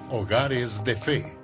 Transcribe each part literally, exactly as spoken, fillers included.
Hogares de Fe.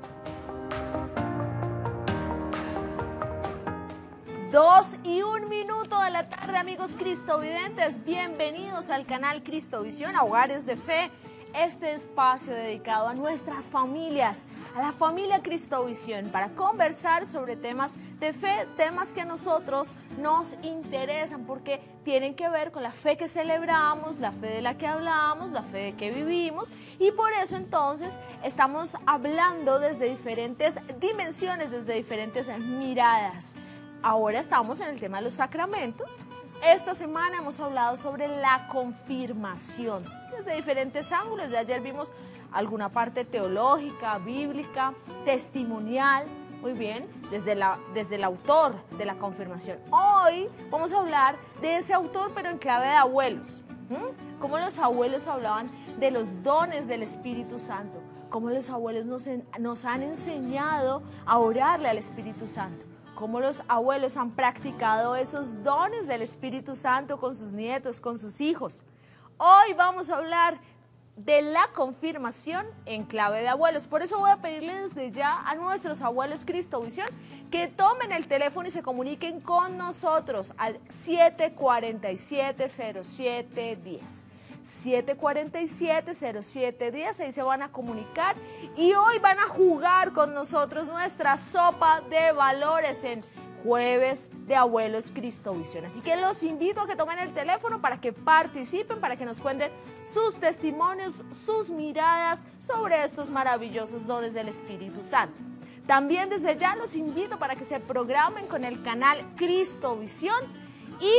Dos y un minuto de la tarde, amigos cristovidentes. Bienvenidos al canal Cristovisión, a Hogares de Fe. Este espacio dedicado a nuestras familias, a la familia Cristovisión, para conversar sobre temas de fe, temas que a nosotros nos interesan porque tienen que ver con la fe que celebramos, la fe de la que hablamos, la fe de que vivimos, y por eso entonces estamos hablando desde diferentes dimensiones, desde diferentes miradas. Ahora estamos en el tema de los sacramentos. Esta semana hemos hablado sobre la confirmación desde diferentes ángulos. Ya ayer vimos alguna parte teológica, bíblica, testimonial, muy bien, desde, la, desde el autor de la confirmación. Hoy vamos a hablar de ese autor, pero en clave de abuelos. ¿Mm? Cómo los abuelos hablaban de los dones del Espíritu Santo, cómo los abuelos nos, nos han enseñado a orarle al Espíritu Santo, cómo los abuelos han practicado esos dones del Espíritu Santo con sus nietos, con sus hijos. Hoy vamos a hablar de la confirmación en clave de abuelos. Por eso voy a pedirle desde ya a nuestros abuelos Cristovisión que tomen el teléfono y se comuniquen con nosotros al siete cuatro siete, cero siete uno cero. siete cuatro siete, cero siete uno cero, ahí se van a comunicar y hoy van a jugar con nosotros nuestra sopa de valores en Jueves de Abuelos Cristovisión. Así que los invito a que tomen el teléfono para que participen, para que nos cuenten sus testimonios, sus miradas sobre estos maravillosos dones del Espíritu Santo. También desde ya los invito para que se programen con el canal Cristovisión y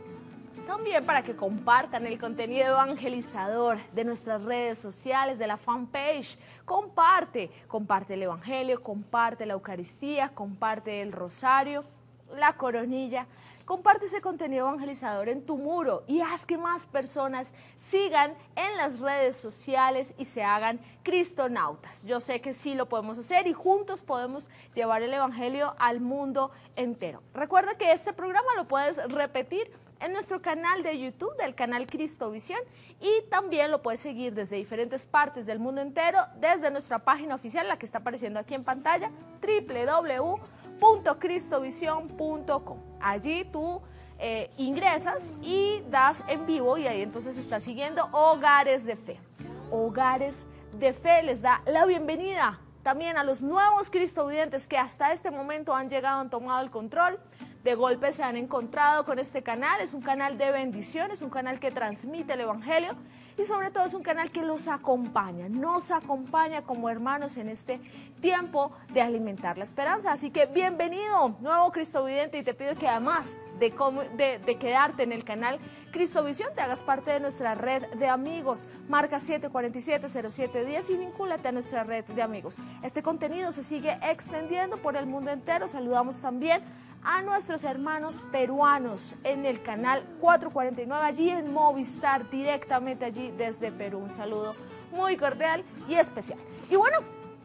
también para que compartan el contenido evangelizador de nuestras redes sociales, de la fanpage. Comparte, comparte el evangelio, comparte la Eucaristía, comparte el rosario, la coronilla. Comparte ese contenido evangelizador en tu muro y haz que más personas sigan en las redes sociales y se hagan cristonautas. Yo sé que sí lo podemos hacer y juntos podemos llevar el evangelio al mundo entero. Recuerda que este programa lo puedes repetir en nuestro canal de YouTube, del canal Cristovisión, y también lo puedes seguir desde diferentes partes del mundo entero, desde nuestra página oficial, la que está apareciendo aquí en pantalla, doble u doble u doble u punto cristovisión punto com. Allí tú eh, ingresas y das en vivo y ahí entonces estás siguiendo Hogares de Fe. Hogares de Fe les da la bienvenida también a los nuevos cristovidentes que hasta este momento han llegado, han tomado el control. De golpe se han encontrado con este canal. Es un canal de bendición, es un canal que transmite el evangelio y sobre todo es un canal que los acompaña, nos acompaña como hermanos en este tiempo de alimentar la esperanza. Así que bienvenido, nuevo cristovidente, y te pido que además de, de, de quedarte en el canal Cristovisión, te hagas parte de nuestra red de amigos. Marca siete cuatro siete, cero siete uno cero y vincúlate a nuestra red de amigos. Este contenido se sigue extendiendo por el mundo entero. Saludamos también a nuestros hermanos peruanos en el canal cuatrocientos cuarenta y nueve, allí en Movistar, directamente allí desde Perú. Un saludo muy cordial y especial. Y bueno,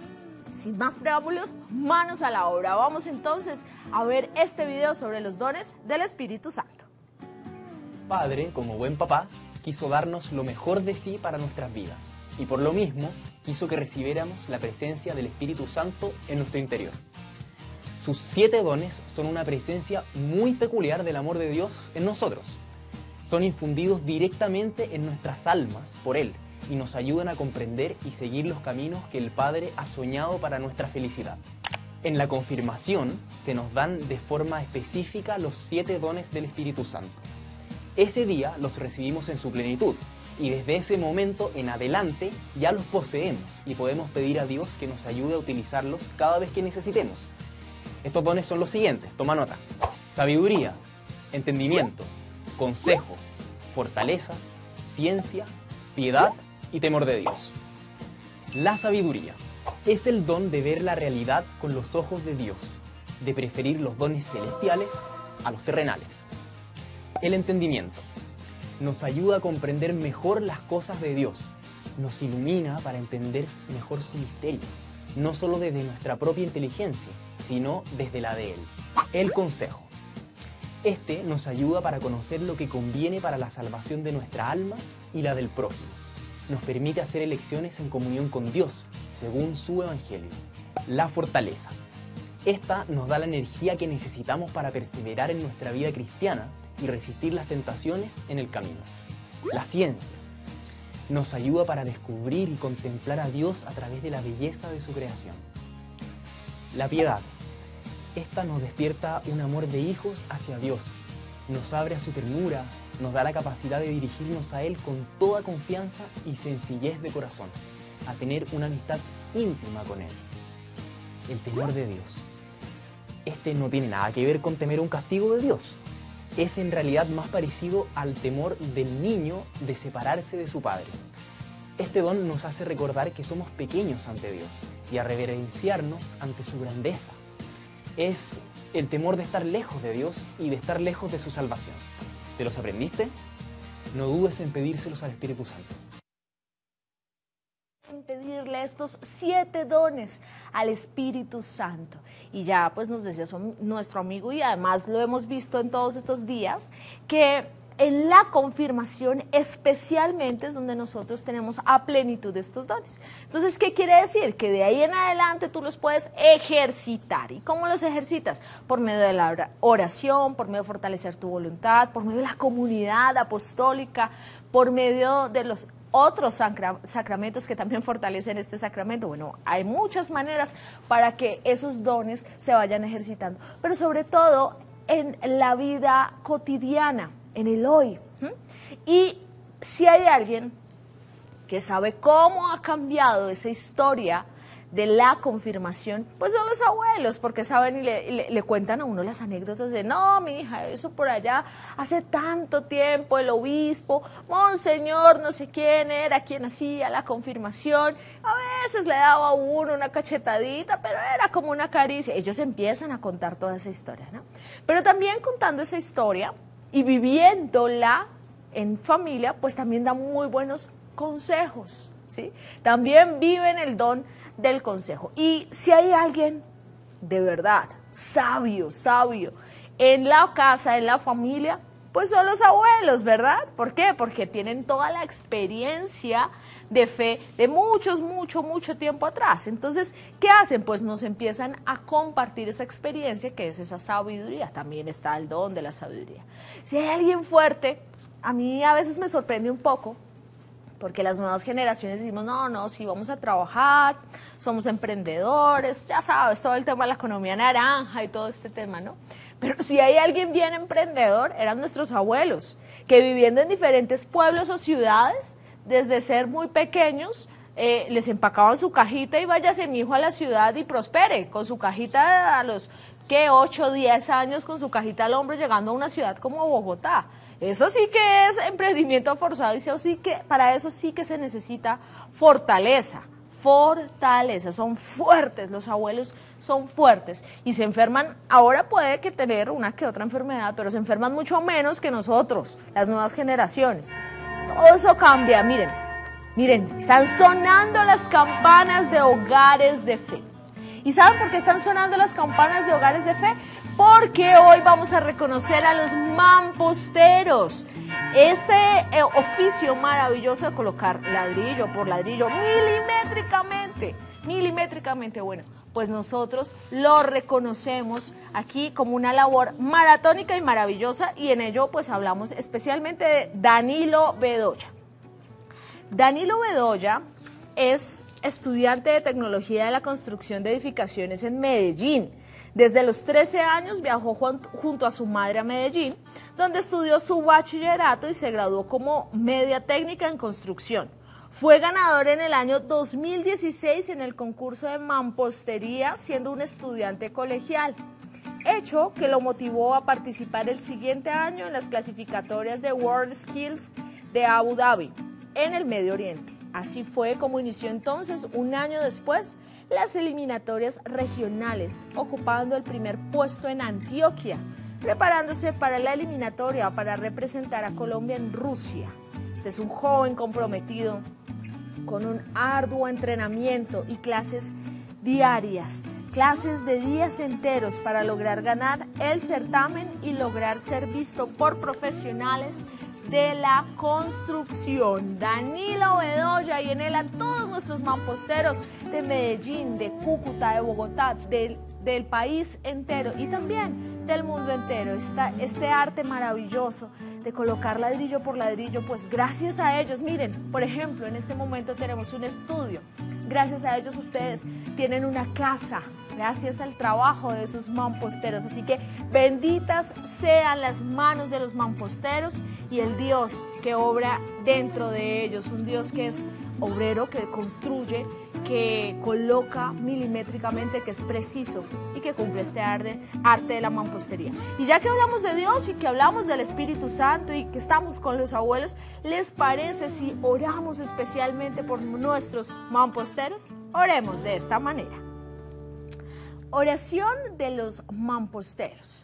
sin más preámbulos, manos a la obra. Vamos entonces a ver este video sobre los dones del Espíritu Santo. Padre, como buen papá, quiso darnos lo mejor de sí para nuestras vidas y por lo mismo quiso que recibiéramos la presencia del Espíritu Santo en nuestro interior. Sus siete dones son una presencia muy peculiar del amor de Dios en nosotros. Son infundidos directamente en nuestras almas por Él y nos ayudan a comprender y seguir los caminos que el Padre ha soñado para nuestra felicidad. En la confirmación se nos dan de forma específica los siete dones del Espíritu Santo. Ese día los recibimos en su plenitud y desde ese momento en adelante ya los poseemos y podemos pedir a Dios que nos ayude a utilizarlos cada vez que necesitemos. Estos dones son los siguientes, toma nota: sabiduría, entendimiento, consejo, fortaleza, ciencia, piedad y temor de Dios. La sabiduría es el don de ver la realidad con los ojos de Dios, de preferir los dones celestiales a los terrenales. El entendimiento nos ayuda a comprender mejor las cosas de Dios, nos ilumina para entender mejor su misterio, no solo desde nuestra propia inteligencia, sino desde la de Él. El consejo. Este nos ayuda para conocer lo que conviene para la salvación de nuestra alma y la del prójimo. nos permite hacer elecciones en comunión con Dios, según su Evangelio. La fortaleza. Esta nos da la energía que necesitamos para perseverar en nuestra vida cristiana y resistir las tentaciones en el camino. La ciencia. Nos ayuda para descubrir y contemplar a Dios a través de la belleza de su creación. La piedad. Esta nos despierta un amor de hijos hacia Dios, nos abre a su ternura, nos da la capacidad de dirigirnos a Él con toda confianza y sencillez de corazón, a tener una amistad íntima con Él. El temor de Dios. Este no tiene nada que ver con temer un castigo de Dios. Es en realidad más parecido al temor del niño de separarse de su padre. Este don nos hace recordar que somos pequeños ante Dios y a reverenciarnos ante su grandeza. Es el temor de estar lejos de Dios y de estar lejos de su salvación. ¿Te los aprendiste? No dudes en pedírselos al Espíritu Santo. En pedirle estos siete dones al Espíritu Santo. Y ya pues nos decía son nuestro amigo y además lo hemos visto en todos estos días, que en la confirmación especialmente es donde nosotros tenemos a plenitud de estos dones. Entonces, ¿qué quiere decir? Que de ahí en adelante tú los puedes ejercitar. ¿Y cómo los ejercitas? Por medio de la oración, por medio de fortalecer tu voluntad, por medio de la comunidad apostólica, por medio de los otros sacra- sacramentos que también fortalecen este sacramento. Bueno, hay muchas maneras para que esos dones se vayan ejercitando, pero sobre todo en la vida cotidiana, en el hoy. ¿Mm? Y si hay alguien que sabe cómo ha cambiado esa historia de la confirmación, pues son los abuelos, porque saben y le, le, le cuentan a uno las anécdotas de, no, mi hija, eso por allá, hace tanto tiempo el obispo, monseñor, no sé quién era, quien hacía la confirmación, a veces le daba a uno una cachetadita, pero era como una caricia. Ellos empiezan a contar toda esa historia, ¿no? Pero también contando esa historia y viviéndola en familia, pues también da muy buenos consejos, ¿sí? También viven el don del consejo. Y si hay alguien de verdad sabio, sabio en la casa, en la familia, pues son los abuelos, ¿verdad? ¿Por qué? Porque tienen toda la experiencia de fe de muchos, mucho, mucho tiempo atrás. Entonces, ¿qué hacen? Pues nos empiezan a compartir esa experiencia que es esa sabiduría. También está el don de la sabiduría. Si hay alguien fuerte, a mí a veces me sorprende un poco, porque las nuevas generaciones decimos, no, no, sí, vamos a trabajar, somos emprendedores, ya sabes, todo el tema de la economía naranja y todo este tema, ¿no? Pero si hay alguien bien emprendedor, eran nuestros abuelos, que viviendo en diferentes pueblos o ciudades, desde ser muy pequeños, eh, les empacaban su cajita y váyase mi hijo a la ciudad y prospere, con su cajita a los, ¿qué? ocho, diez años, con su cajita al hombro, llegando a una ciudad como Bogotá. Eso sí que es emprendimiento forzado y eso sí que, para eso sí que se necesita fortaleza, fortaleza, son fuertes, los abuelos son fuertes y se enferman, ahora puede que tener una que otra enfermedad, pero se enferman mucho menos que nosotros, las nuevas generaciones. Todo eso cambia, miren, miren, están sonando las campanas de Hogares de Fe. ¿Y saben por qué están sonando las campanas de Hogares de Fe? Porque hoy vamos a reconocer a los mamposteros, ese eh, oficio maravilloso de colocar ladrillo por ladrillo, milimétricamente, milimétricamente, bueno, pues nosotros lo reconocemos aquí como una labor maratónica y maravillosa, y en ello pues hablamos especialmente de Danilo Bedoya. Danilo Bedoya es estudiante de Tecnología de la Construcción de Edificaciones en Medellín. Desde los trece años viajó junto a su madre a Medellín, donde estudió su bachillerato y se graduó como media técnica en construcción. Fue ganador en el año dos mil dieciséis en el concurso de mampostería, siendo un estudiante colegial, hecho que lo motivó a participar el siguiente año en las clasificatorias de World Skills de Abu Dhabi, en el Medio Oriente. Así fue como inició entonces, un año después, las eliminatorias regionales, ocupando el primer puesto en Antioquia, preparándose para la eliminatoria para representar a Colombia en Rusia. Este es un joven comprometido con un arduo entrenamiento y clases diarias, clases de días enteros para lograr ganar el certamen y lograr ser visto por profesionales de la construcción. Danilo Bedoya y en él a todos nuestros mamposteros de Medellín, de Cúcuta, de Bogotá, del, del país entero y también del mundo entero. Está este arte maravilloso de colocar ladrillo por ladrillo, pues gracias a ellos, miren, por ejemplo, en este momento tenemos un estudio. Gracias a ellos ustedes tienen una casa, gracias al trabajo de esos mamposteros. Así que benditas sean las manos de los mamposteros y el Dios que obra dentro de ellos, un Dios que es obrero, que construye, que coloca milimétricamente, que es preciso y que cumple este arte, arte de la mampostería. Y ya que hablamos de Dios y que hablamos del Espíritu Santo y que estamos con los abuelos, ¿les parece si oramos especialmente por nuestros mamposteros? Oremos de esta manera. Oración de los mamposteros.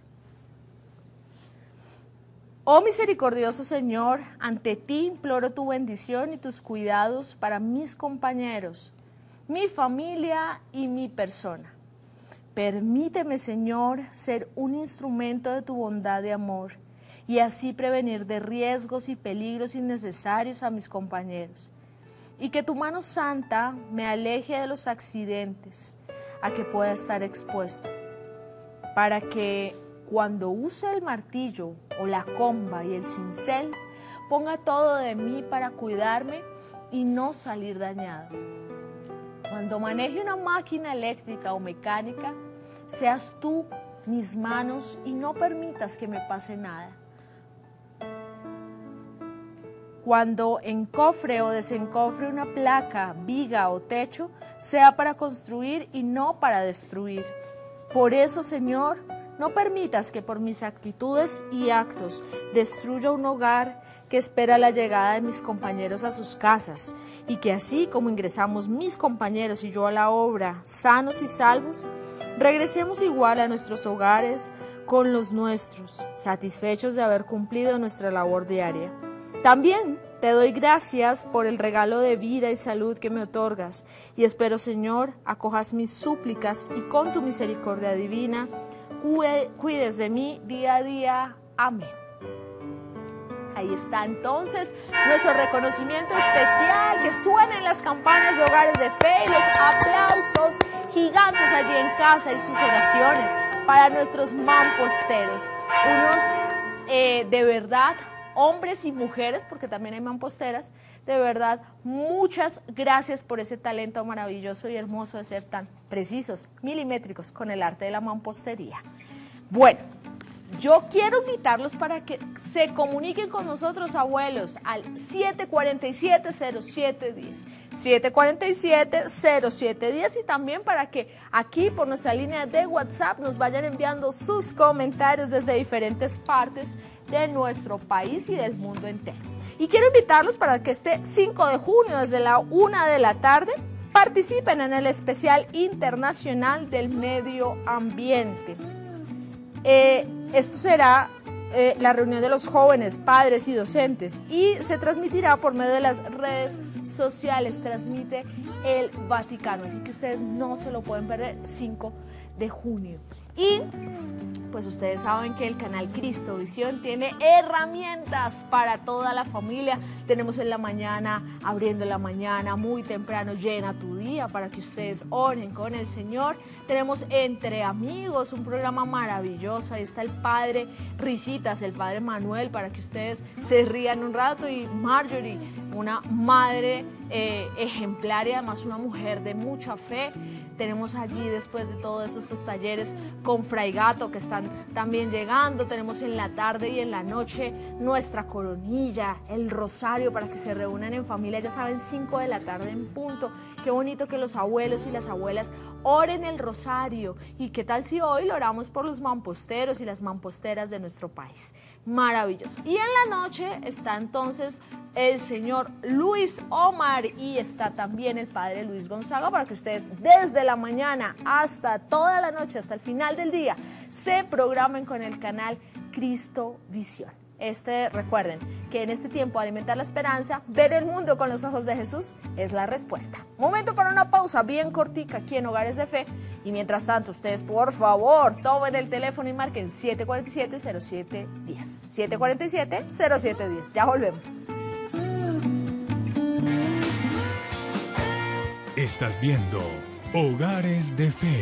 Oh misericordioso Señor, ante ti imploro tu bendición y tus cuidados para mis compañeros, mi familia y mi persona. Permíteme, Señor, ser un instrumento de tu bondad y amor y así prevenir de riesgos y peligros innecesarios a mis compañeros. Y que tu mano santa me aleje de los accidentes a que pueda estar expuesto, para que cuando use el martillo o la comba y el cincel, ponga todo de mí para cuidarme y no salir dañado. Cuando maneje una máquina eléctrica o mecánica, seas tú mis manos y no permitas que me pase nada. Cuando encofre o desencofre una placa, viga o techo, sea para construir y no para destruir. Por eso, Señor, no permitas que por mis actitudes y actos destruya un hogar que espera la llegada de mis compañeros a sus casas, y que así como ingresamos mis compañeros y yo a la obra, sanos y salvos, regresemos igual a nuestros hogares con los nuestros, satisfechos de haber cumplido nuestra labor diaria. También te doy gracias por el regalo de vida y salud que me otorgas, y espero, Señor, acojas mis súplicas y con tu misericordia divina, cuides de mí día a día. Amén. Ahí está entonces nuestro reconocimiento especial, que suenen las campanas de Hogares de Fe y los aplausos gigantes allí en casa y sus oraciones para nuestros mamposteros, unos eh, de verdad, hombres y mujeres, porque también hay mamposteras, de verdad, muchas gracias por ese talento maravilloso y hermoso de ser tan precisos, milimétricos con el arte de la mampostería. Bueno, yo quiero invitarlos para que se comuniquen con nosotros, abuelos, al siete cuatro siete, cero siete uno cero, siete cuatro siete, cero siete uno cero, y también para que aquí por nuestra línea de WhatsApp nos vayan enviando sus comentarios desde diferentes partes de nuestro país y del mundo entero. Y quiero invitarlos para que este cinco de junio, desde la una de la tarde, participen en el especial internacional del medio ambiente. Eh, esto será eh, la reunión de los jóvenes, padres y docentes, y se transmitirá por medio de las redes sociales, transmite el Vaticano, así que ustedes no se lo pueden perder, cinco de junio. Y pues ustedes saben que el canal Cristo Visión tiene herramientas para toda la familia. Tenemos en la mañana, abriendo la mañana, muy temprano, llena tu día, para que ustedes oren con el Señor. Tenemos Entre Amigos, un programa maravilloso. Ahí está el padre Risitas, el padre Manuel, para que ustedes se rían un rato. Y Marjorie, una madre eh, ejemplar y además una mujer de mucha fe. Tenemos allí, después de todos estos talleres con Fray Gato, que están también llegando. Tenemos en la tarde y en la noche nuestra coronilla, el rosario, para que se reúnan en familia. Ya saben, cinco de la tarde en punto. Qué bonito que los abuelos y las abuelas oren el rosario. Y qué tal si hoy lo oramos por los mamposteros y las mamposteras de nuestro país. Maravilloso. Y en la noche está entonces el señor Luis Omar y está también el padre Luis Gonzaga, para que ustedes desde la mañana hasta toda la noche, hasta el final del día, se programen con el canal Cristo Visión. Este, recuerden que en este tiempo alimentar la esperanza, ver el mundo con los ojos de Jesús es la respuesta. Momento para una pausa bien cortica aquí en Hogares de Fe. Y mientras tanto, ustedes por favor tomen el teléfono y marquen siete cuatro siete, cero siete uno cero. siete cuatro siete, cero siete uno cero. Ya volvemos. Estás viendo Hogares de Fe.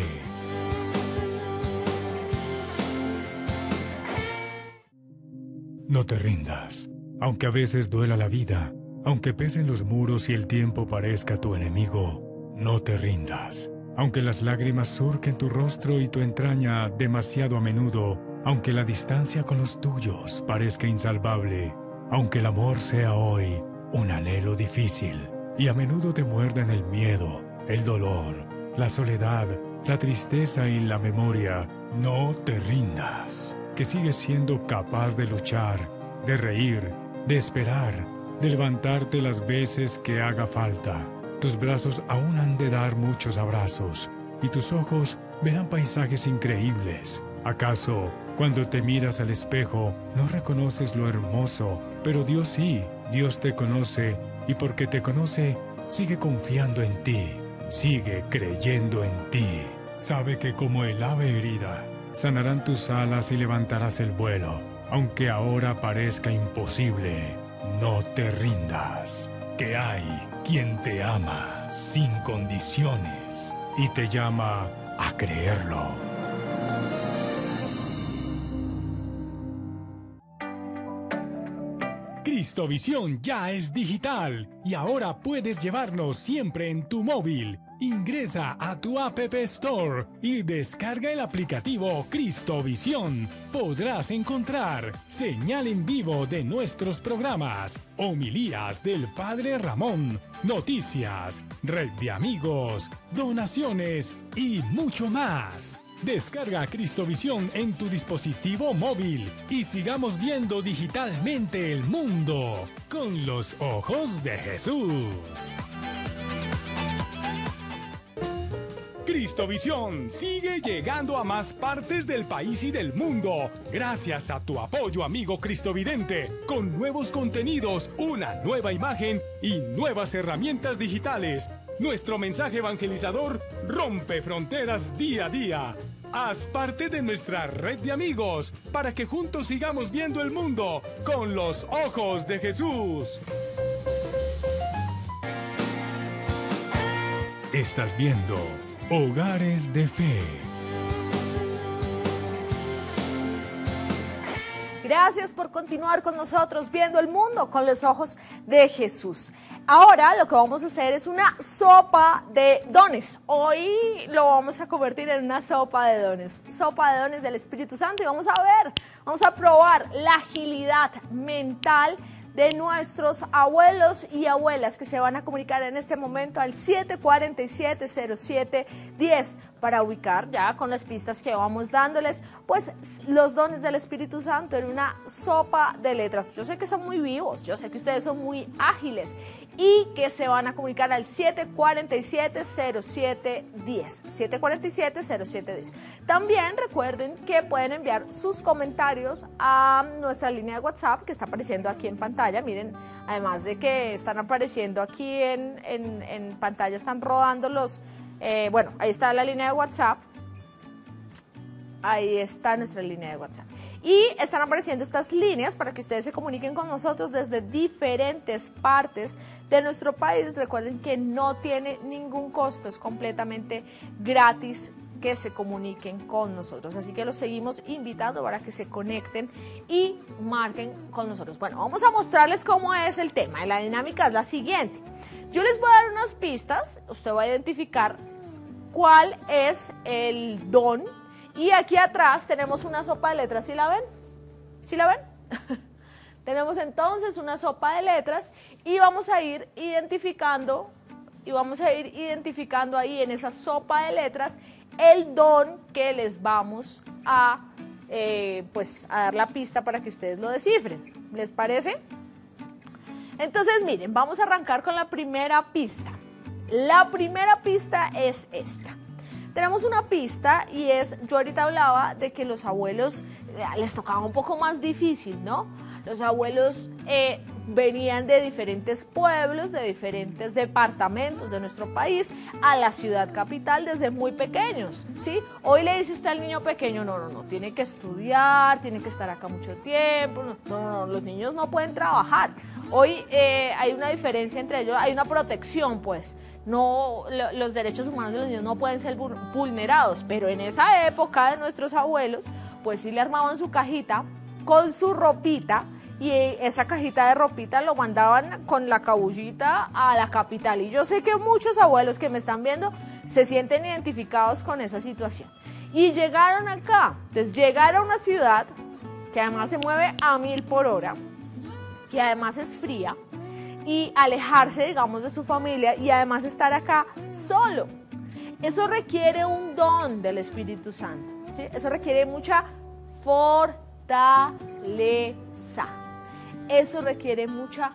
No te rindas, aunque a veces duela la vida, aunque pesen los muros y el tiempo parezca tu enemigo, no te rindas. Aunque las lágrimas surquen tu rostro y tu entraña demasiado a menudo, aunque la distancia con los tuyos parezca insalvable, aunque el amor sea hoy un anhelo difícil y a menudo te muerdan el miedo, el dolor, la soledad, la tristeza y la memoria, no te rindas. Que sigues siendo capaz de luchar, de reír, de esperar, de levantarte las veces que haga falta. Tus brazos aún han de dar muchos abrazos, y tus ojos verán paisajes increíbles. ¿Acaso, cuando te miras al espejo, no reconoces lo hermoso? Pero Dios sí, Dios te conoce, y porque te conoce, sigue confiando en ti, sigue creyendo en ti. Sabe que como el ave herida, sanarán tus alas y levantarás el vuelo. Aunque ahora parezca imposible, no te rindas. Que hay quien te ama sin condiciones y te llama a creerlo. Cristovisión ya es digital y ahora puedes llevarnos siempre en tu móvil. Ingresa a tu App Store y descarga el aplicativo Cristovisión. Podrás encontrar señal en vivo de nuestros programas, homilías del Padre Ramón, noticias, red de amigos, donaciones y mucho más. Descarga Cristovisión en tu dispositivo móvil y sigamos viendo digitalmente el mundo con los ojos de Jesús. Cristovisión sigue llegando a más partes del país y del mundo gracias a tu apoyo, amigo cristovidente, con nuevos contenidos, una nueva imagen y nuevas herramientas digitales. Nuestro mensaje evangelizador rompe fronteras día a día. Haz parte de nuestra red de amigos para que juntos sigamos viendo el mundo con los ojos de Jesús. Estás viendo Hogares de Fe. Gracias por continuar con nosotros viendo el mundo con los ojos de Jesús. Ahora lo que vamos a hacer es una sopa de dones. Hoy lo vamos a convertir en una sopa de dones. Sopa de dones del Espíritu Santo y vamos a ver, vamos a probar la agilidad mental de nuestros abuelos y abuelas que se van a comunicar en este momento al siete cuatro siete, cero siete uno cero para ubicar ya con las pistas que vamos dándoles pues los dones del Espíritu Santo en una sopa de letras. Yo sé que son muy vivos, yo sé que ustedes son muy ágiles y que se van a comunicar al siete cuatro siete, cero siete uno cero, siete cuatro siete, cero siete uno cero. También recuerden que pueden enviar sus comentarios a nuestra línea de WhatsApp que está apareciendo aquí en pantalla. Miren, además de que están apareciendo aquí en, en, en pantalla, están rodando los, eh, bueno, ahí está la línea de WhatsApp, ahí está nuestra línea de WhatsApp. Y están apareciendo estas líneas para que ustedes se comuniquen con nosotros desde diferentes partes de nuestro país. Recuerden que no tiene ningún costo, es completamente gratis que se comuniquen con nosotros. Así que los seguimos invitando para que se conecten y marquen con nosotros. Bueno, vamos a mostrarles cómo es el tema. La dinámica es la siguiente. Yo les voy a dar unas pistas. Usted va a identificar cuál es el don. Y aquí atrás tenemos una sopa de letras. ¿Sí la ven? ¿Sí la ven? Tenemos entonces una sopa de letras y vamos a ir identificando y vamos a ir identificando ahí en esa sopa de letras el don que les vamos a, eh, pues, a dar la pista para que ustedes lo descifren. ¿Les parece? Entonces, miren, vamos a arrancar con la primera pista. La primera pista es esta. Tenemos una pista y es, yo ahorita hablaba de que los abuelos eh, les tocaba un poco más difícil, ¿no? Los abuelos eh, venían de diferentes pueblos, de diferentes departamentos de nuestro país a la ciudad capital desde muy pequeños, ¿sí? Hoy le dice usted al niño pequeño, no, no, no, tiene que estudiar, tiene que estar acá mucho tiempo, no, no, no, los niños no pueden trabajar. Hoy eh, hay una diferencia entre ellos, hay una protección, pues. No, lo, los derechos humanos de los niños no pueden ser vulnerados, pero en esa época de nuestros abuelos, pues sí le armaban su cajita con su ropita, y esa cajita de ropita lo mandaban con la cabullita a la capital. Y yo sé que muchos abuelos que me están viendo se sienten identificados con esa situación. Y llegaron acá, entonces llegar a una ciudad que además se mueve a mil por hora, que además es fría, y alejarse, digamos, de su familia y además estar acá solo. Eso requiere un don del Espíritu Santo, ¿sí? Eso requiere mucha fortaleza. Eso requiere mucha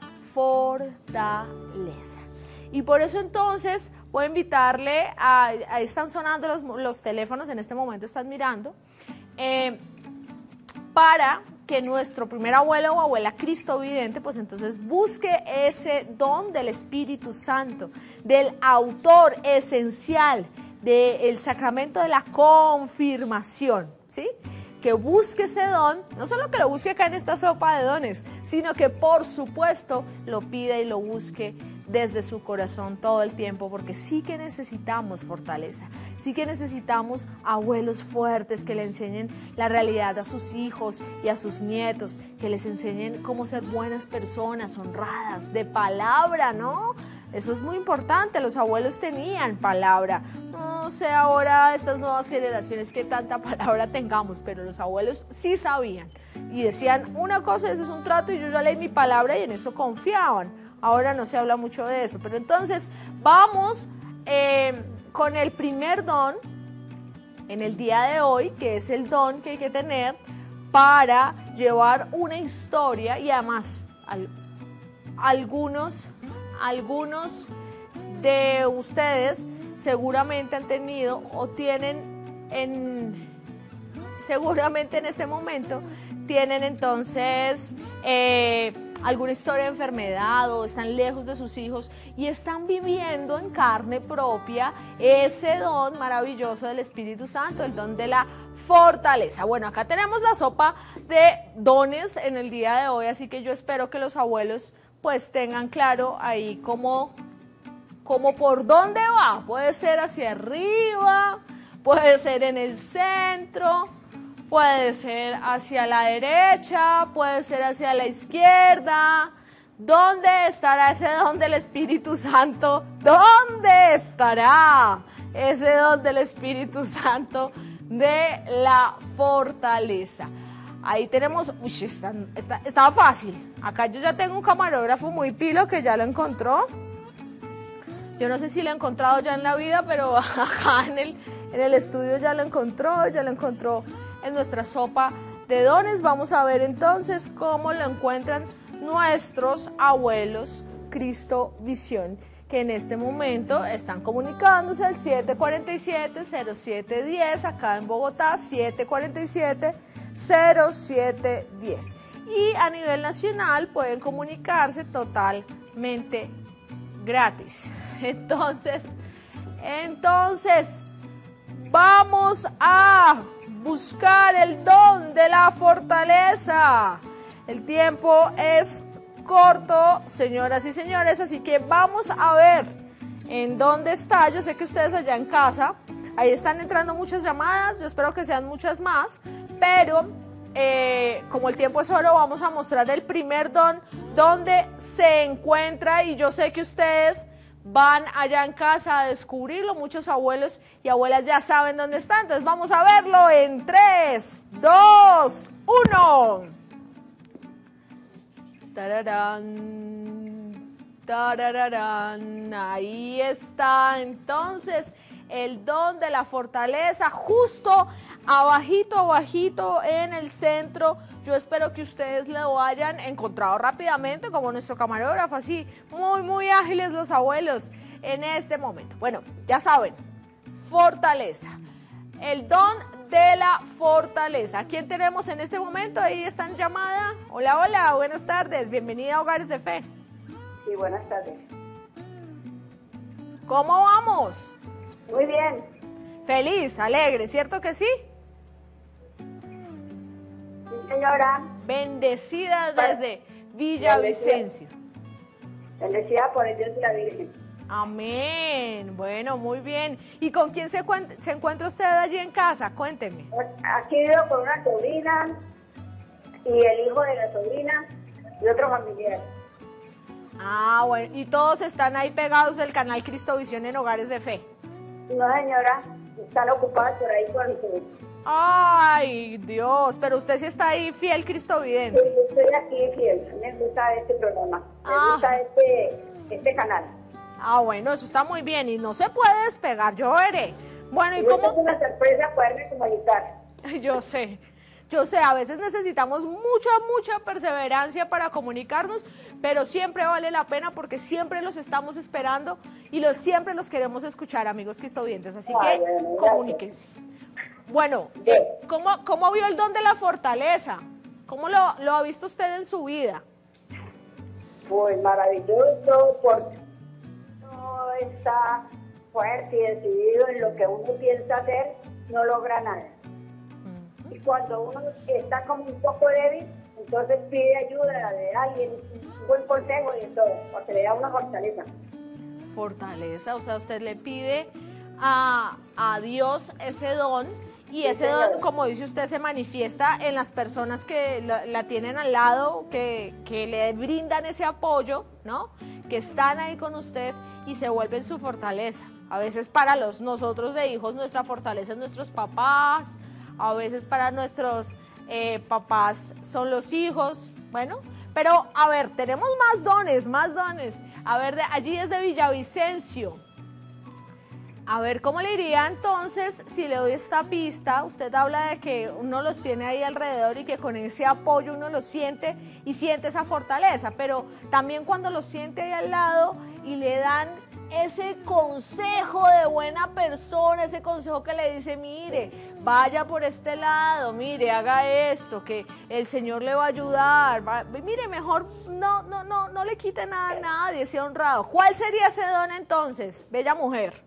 fortaleza. Y por eso entonces voy a invitarle, a, ahí están sonando los, los teléfonos, en este momento están mirando, eh, para que nuestro primer abuelo o abuela cristovidente, pues entonces busque ese don del Espíritu Santo, del autor esencial del sacramento de la confirmación, ¿sí? Que busque ese don, no solo que lo busque acá en esta sopa de dones, sino que por supuesto lo pida y lo busque desde su corazón todo el tiempo, porque sí que necesitamos fortaleza, sí que necesitamos abuelos fuertes que le enseñen la realidad a sus hijos y a sus nietos, que les enseñen cómo ser buenas personas, honradas, de palabra, ¿no? Eso es muy importante, los abuelos tenían palabra. No sé ahora estas nuevas generaciones qué tanta palabra tengamos, pero los abuelos sí sabían y decían una cosa, ese es un trato y yo ya leí mi palabra y en eso confiaban. Ahora no se habla mucho de eso, pero entonces vamos eh, con el primer don en el día de hoy, que es el don que hay que tener para llevar una historia y además al, algunos... Algunos de ustedes seguramente han tenido o tienen en, seguramente en este momento tienen entonces eh, alguna historia de enfermedad o están lejos de sus hijos y están viviendo en carne propia ese don maravilloso del Espíritu Santo, el don de la fortaleza. Bueno, acá tenemos la sopa de dones en el día de hoy, así que yo espero que los abuelos pues tengan claro ahí cómo, cómo por dónde va. Puede ser hacia arriba, puede ser en el centro, puede ser hacia la derecha, puede ser hacia la izquierda. ¿Dónde estará ese don del Espíritu Santo? ¿Dónde estará ese don del Espíritu Santo de la fortaleza? Ahí tenemos, uy, está, está, está fácil. Acá yo ya tengo un camarógrafo muy pilo que ya lo encontró. Yo no sé si lo he encontrado ya en la vida, pero acá en el, en el estudio ya lo encontró, ya lo encontró en nuestra sopa de dones. Vamos a ver entonces cómo lo encuentran nuestros abuelos Cristovisión, que en este momento están comunicándose al siete cuatro siete, cero siete uno cero, acá en Bogotá, siete cuatro siete, cero siete uno cero. Y a nivel nacional pueden comunicarse totalmente gratis. Entonces, entonces, vamos a buscar el don de la fortaleza. El tiempo es corto, señoras y señores, así que vamos a ver en dónde está. Yo sé que ustedes allá en casa, ahí están entrando muchas llamadas, yo espero que sean muchas más, pero eh, como el tiempo es oro, vamos a mostrar el primer don donde se encuentra, y yo sé que ustedes van allá en casa a descubrirlo, muchos abuelos y abuelas ya saben dónde está, entonces vamos a verlo en tres, dos, uno. Tararán, tararán, ahí está entonces el don de la fortaleza, justo abajito, abajito en el centro. Yo espero que ustedes lo hayan encontrado rápidamente, como nuestro camarógrafo, así, muy, muy ágiles los abuelos en este momento. Bueno, ya saben, fortaleza, el don de la fortaleza. ¿Quién tenemos en este momento? Ahí está en llamada. Hola, hola, buenas tardes. Bienvenida a Hogares de Fe. Sí, buenas tardes. ¿Cómo vamos? Muy bien. Feliz, alegre, ¿cierto que sí? Sí, señora. Bendecida desde Villavicencio. Bendecida por el Dios y la Virgen. Amén. Bueno, muy bien. ¿Y con quién se, se encuentra usted allí en casa? Cuénteme. Aquí vivo con una sobrina y el hijo de la sobrina y otro familiar. Ah, bueno. ¿Y todos están ahí pegados del canal Cristovisión en Hogares de Fe? No, señora. Están ocupados por ahí con su... Ay, Dios. Pero usted sí está ahí fiel cristovidente. Sí, estoy aquí fiel. Me gusta este programa. Me Ah. gusta este, este canal. Ah, bueno, eso está muy bien. Y no se puede despegar, yo veré. Bueno, ¿y Y esta es cómo? una sorpresa poderme comunicar. Yo sé. Yo sé, a veces necesitamos mucha, mucha perseverancia para comunicarnos, pero siempre vale la pena porque siempre los estamos esperando y los, siempre los queremos escuchar, amigos cristovientes. Así Ay, que bueno, gracias. comuníquense. Bueno, eh, ¿cómo, ¿cómo vio el don de la fortaleza? ¿Cómo lo, lo ha visto usted en su vida? Pues maravilloso, porque no está fuerte y decidido en lo que uno piensa hacer, no logra nada. Y cuando uno está como un poco débil, entonces pide ayuda de alguien, un buen consejo y de todo, porque le da una fortaleza. Fortaleza, o sea, usted le pide a, a Dios ese don y Sí, ese señora. don, como dice usted, se manifiesta en las personas que la, la tienen al lado, que, que le brindan ese apoyo, ¿no? Que están ahí con usted y se vuelven su fortaleza. A veces para los nosotros de hijos nuestra fortaleza es nuestros papás, a veces para nuestros eh, papás son los hijos, bueno, pero a ver, tenemos más dones, más dones. A ver, de, allí es de Villavicencio. A ver, ¿cómo le iría entonces si le doy esta pista? Usted habla de que uno los tiene ahí alrededor y que con ese apoyo uno los siente y siente esa fortaleza, pero también cuando los siente ahí al lado y le dan ese consejo de buena persona, ese consejo que le dice, mire, vaya por este lado, mire, haga esto, que el Señor le va a ayudar, va, mire, mejor no, no, no, no le quite nada a nadie, sea honrado. ¿Cuál sería ese don entonces, bella mujer?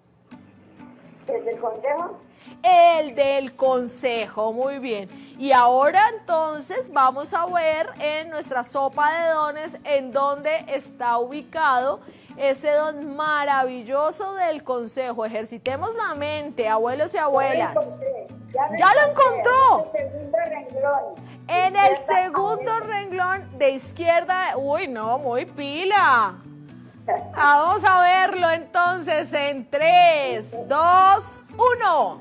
¿Desde el consejo? El del consejo, muy bien. Y ahora entonces vamos a ver en nuestra sopa de dones en dónde está ubicado ese don maravilloso del consejo. Ejercitemos la mente, abuelos y abuelas. Ya, lo ¡Ya lo encontró! En el segundo renglón. En el Izquierda, segundo derecha. renglón de izquierda, uy, no, muy pila. Vamos a verlo entonces en tres, dos, uno.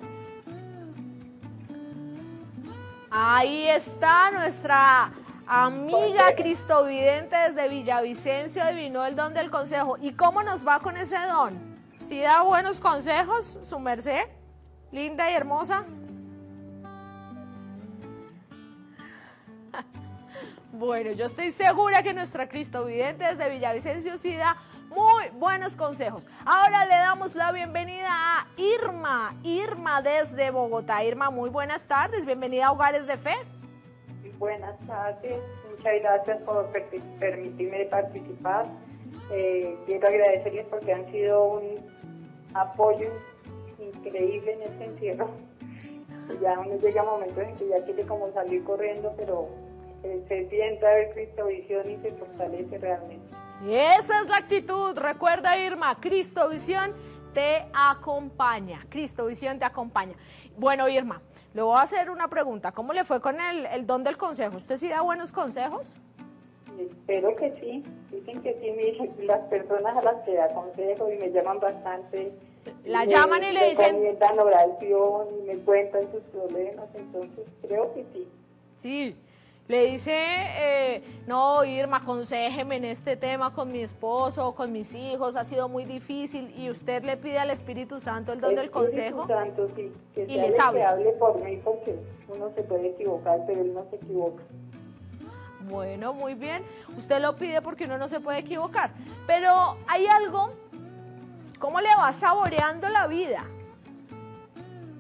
Ahí está nuestra amiga cristovidente desde Villavicencio, adivinó el don del consejo. ¿Y cómo nos va con ese don? ¿Sí da buenos consejos, su merced? Linda y hermosa. Bueno, yo estoy segura que nuestra cristovidente desde Villavicencio sí da muy buenos consejos. Ahora le damos la bienvenida a Irma, Irma desde Bogotá. Irma, muy buenas tardes, bienvenida a Hogares de Fe. Buenas tardes, muchas gracias por per permitirme participar. Eh, quiero agradecerles porque han sido un apoyo increíble en este encierro. Ya uno llega a momentos en que ya quiere como salir corriendo, pero eh, se siente a ver Cristovisión y se fortalece realmente. Esa es la actitud. Recuerda, Irma, Cristovisión te acompaña. Cristovisión te acompaña. Bueno, Irma, le voy a hacer una pregunta. ¿Cómo le fue con el, el don del consejo? ¿Usted sí da buenos consejos? Espero que sí. Dicen que sí, mi, las personas a las que aconsejo y me llaman bastante. La y llaman me, y le dicen... Me recomiendan oración y me cuentan sus problemas, entonces creo que sí. Sí. Le dice, eh, no, Irma, aconséjeme en este tema con mi esposo, con mis hijos, ha sido muy difícil, y usted le pide al Espíritu Santo el don del consejo. Espíritu Santo, sí, que y sea les el habla. que hable por mí, porque uno se puede equivocar, pero él no se equivoca. Bueno, muy bien. Usted lo pide porque uno no se puede equivocar. Pero hay algo, ¿cómo le va saboreando la vida?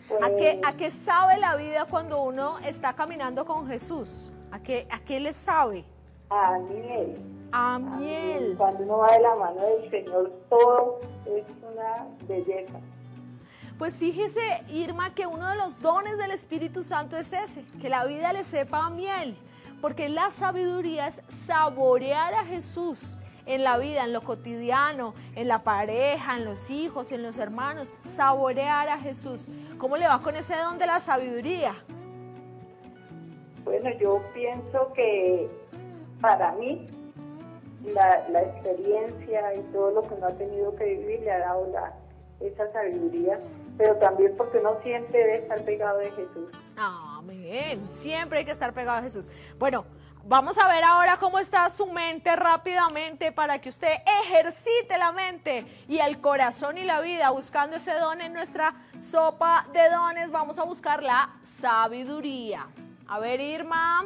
¿A qué, ¿A qué sabe la vida cuando uno está caminando con Jesús? ¿A qué, a qué le sabe? A miel. A A miel. Cuando uno va de la mano del Señor, todo es una belleza. Pues fíjese, Irma, que uno de los dones del Espíritu Santo es ese, que la vida le sepa a miel, porque la sabiduría es saborear a Jesús en la vida, en lo cotidiano, en la pareja, en los hijos, en los hermanos, saborear a Jesús. ¿Cómo le va con ese don de la sabiduría? Bueno, yo pienso que para mí la, la experiencia y todo lo que uno ha tenido que vivir le ha dado la, esa sabiduría, pero también porque uno siempre debe estar pegado de Jesús. Amén, siempre hay que estar pegado a Jesús. Bueno, vamos a ver ahora cómo está su mente rápidamente para que usted ejercite la mente y el corazón y la vida buscando ese don en nuestra sopa de dones. Vamos a buscar la sabiduría. A ver, Irma,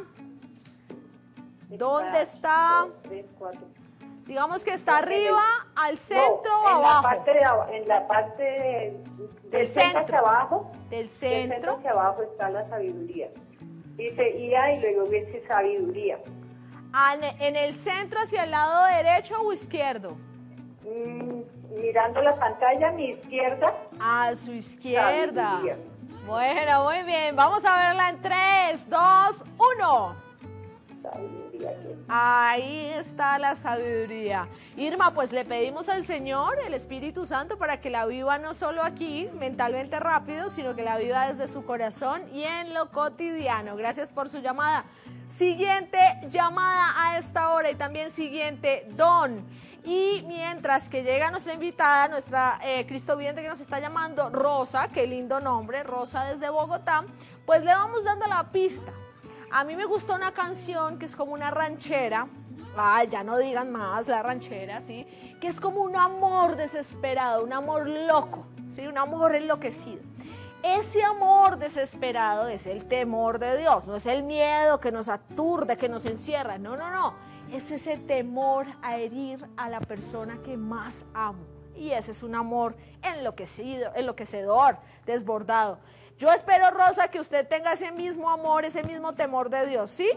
¿dónde está? Dos, tres, cuatro. Digamos que está arriba, al centro No, o en abajo. La parte de, aba- en la parte de- del Del centro hacia centro. abajo. Del Del centro centro. hacia abajo está la sabiduría. Dice I A y luego dice sabiduría. Al- en el centro hacia el lado derecho o izquierdo. Mm, mirando la pantalla, a mi izquierda, A su izquierda. sabiduría. Bueno, muy bien. Vamos a verla en tres, dos, uno. Sabiduría. aquí está. Ahí está la sabiduría. Irma, pues le pedimos al Señor, el Espíritu Santo, para que la viva no solo aquí, mentalmente rápido, sino que la viva desde su corazón y en lo cotidiano. Gracias por su llamada. Siguiente llamada a esta hora y también siguiente don. Y mientras que llega nuestra invitada, nuestra eh, Cristo Vidente que nos está llamando, Rosa, qué lindo nombre, Rosa desde Bogotá, pues le vamos dando la pista. A mí me gusta una canción que es como una ranchera, ay, ya no digan más la ranchera, ¿sí? Que es como un amor desesperado, un amor loco, ¿sí? Un amor enloquecido. Ese amor desesperado es el temor de Dios, no es el miedo que nos aturde, que nos encierra, no, no, no. Es ese temor a herir a la persona que más amo. Y ese es un amor enloquecido, enloquecedor, desbordado. Yo espero, Rosa, que usted tenga ese mismo amor, ese mismo temor de Dios, ¿sí?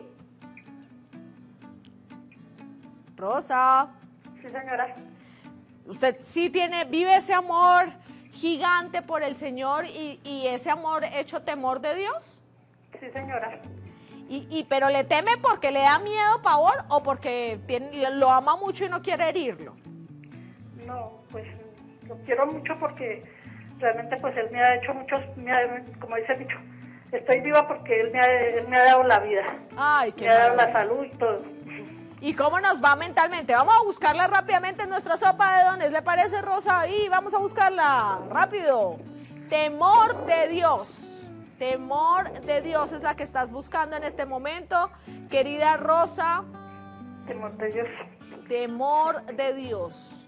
Rosa, Sí, señora. usted sí tiene, vive ese amor gigante por el Señor y, y ese amor hecho temor de Dios. Sí, señora. Y, y, pero le teme porque le da miedo, pavor, o porque tiene, lo ama mucho y no quiere herirlo. No, pues lo quiero mucho porque realmente pues él me ha hecho muchos, me ha- como dice el dicho, estoy viva porque él me ha, él me ha dado la vida, Ay, qué me ha dado la maravilloso. salud y todo. ¿Y cómo nos va mentalmente? Vamos a buscarla rápidamente en nuestra sopa de dones. ¿Le parece, Rosa? Y vamos a buscarla rápido. Temor de Dios. Temor de Dios es la que estás buscando en este momento, querida Rosa. Temor de Dios. Temor de Dios.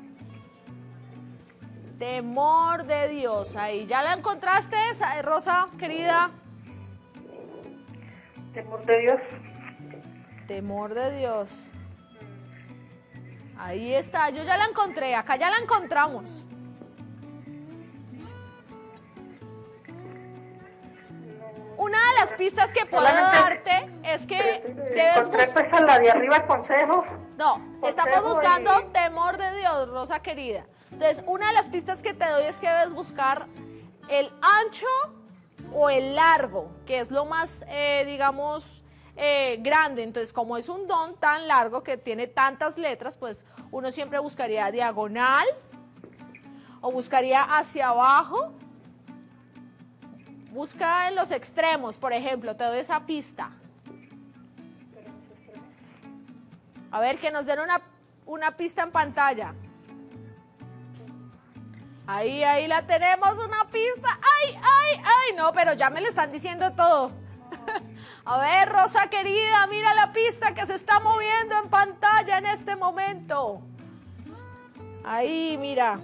Temor de Dios. Ahí, ¿ya la encontraste, Rosa, querida? Temor de Dios. Temor de Dios. Ahí está, yo ya la encontré, acá ya la encontramos. Una de las pistas que puedo Solamente- darte es que debes Encontré buscar... pues a la de arriba consejos. No, estamos consejo buscando y- temor de Dios, Rosa querida. Entonces, una de las pistas que te doy es que debes buscar el ancho o el largo, que es lo más, eh, digamos, eh, grande. Entonces, como es un don tan largo que tiene tantas letras, pues uno siempre buscaría diagonal o buscaría hacia abajo. Busca en los extremos, por ejemplo, te doy esa pista. A ver, que nos den una, una pista en pantalla. Ahí, ahí la tenemos, una pista. ¡Ay, ay, ay! No, pero ya me le están diciendo todo. A ver, Rosa querida, mira la pista que se está moviendo en pantalla en este momento. Ahí, mira.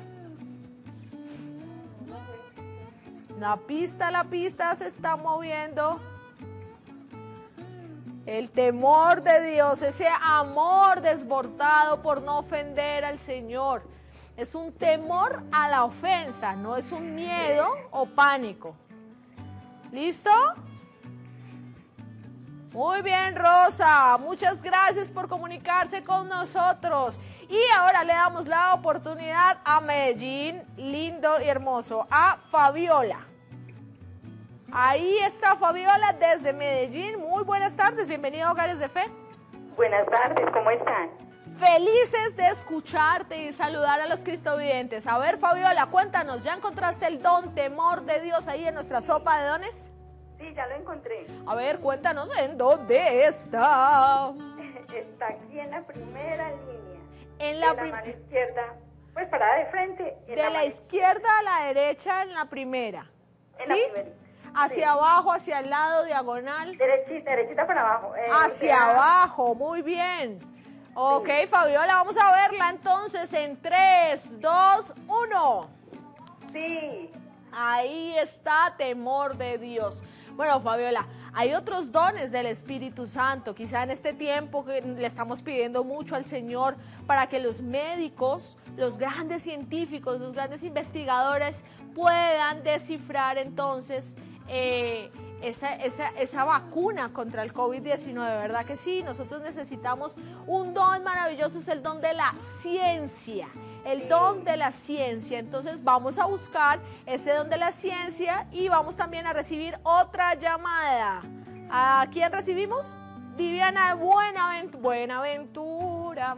La pista, la pista se está moviendo. El temor de Dios, ese amor desbordado por no ofender al Señor. Es un temor a la ofensa, no es un miedo o pánico. ¿Listo? Muy bien, Rosa. Muchas gracias por comunicarse con nosotros. Y ahora le damos la oportunidad a Medellín, lindo y hermoso, a Fabiola. Ahí está Fabiola desde Medellín. Muy buenas tardes. Bienvenido a Hogares de Fe. Buenas tardes, ¿cómo están? Felices de escucharte y saludar a los cristovidentes. A ver, Fabiola, cuéntanos, ¿ya encontraste el don, temor de Dios ahí en nuestra sopa de dones? Sí, ya lo encontré. A ver, cuéntanos en dónde está. Está aquí en la primera línea. En la, de la mano izquierda, pues parada de frente. En de la, la izquierda a la derecha en la primera. En ¿Sí? la primera. Hacia Sí. abajo, hacia el lado, diagonal. Derechita, derechita para abajo. Eh, Hacia sea, abajo, muy bien. Ok, Fabiola, vamos a verla entonces en tres, dos, uno. Sí. Ahí está, temor de Dios. Bueno, Fabiola, hay otros dones del Espíritu Santo. Quizá en este tiempo que le estamos pidiendo mucho al Señor para que los médicos, los grandes científicos, los grandes investigadores puedan descifrar entonces eh, esa, esa, esa vacuna contra el COVID diecinueve, ¿verdad que sí? Nosotros necesitamos un don maravilloso, es el don de la ciencia. El don de la ciencia. Entonces vamos a buscar ese don de la ciencia y vamos también a recibir otra llamada. ¿A quién recibimos? Viviana Buenavent- Buenaventura.